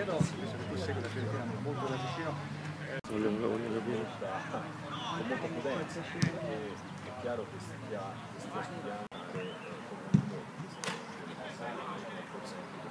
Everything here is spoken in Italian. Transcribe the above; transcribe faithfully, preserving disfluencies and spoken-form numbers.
chiedo, visto che tu segui la Fiorentina molto da vicino, voglio, voglio capire. Con molta prudenza, perché è chiaro che stia, che stia studiando come un